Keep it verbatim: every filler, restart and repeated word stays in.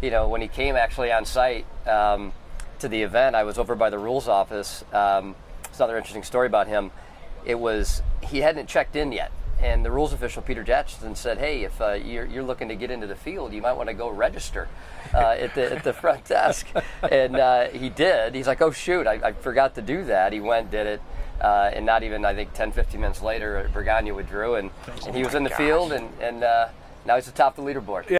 you know, when he came actually on site um, to the event, I was over by the rules office. Um, it's another interesting story about him. It was, he hadn't checked in yet. And the rules official, Peter Jackson, said, hey, if uh, you're, you're looking to get into the field, you might want to go register uh, at, the, at the front desk. And uh, he did. He's like, oh, shoot, I, I forgot to do that. He went, did it. Uh, and not even, I think, ten, fifteen minutes later, Bergagna withdrew. And, and he was in the field, and, and uh, now he's atop the leaderboard. Yeah.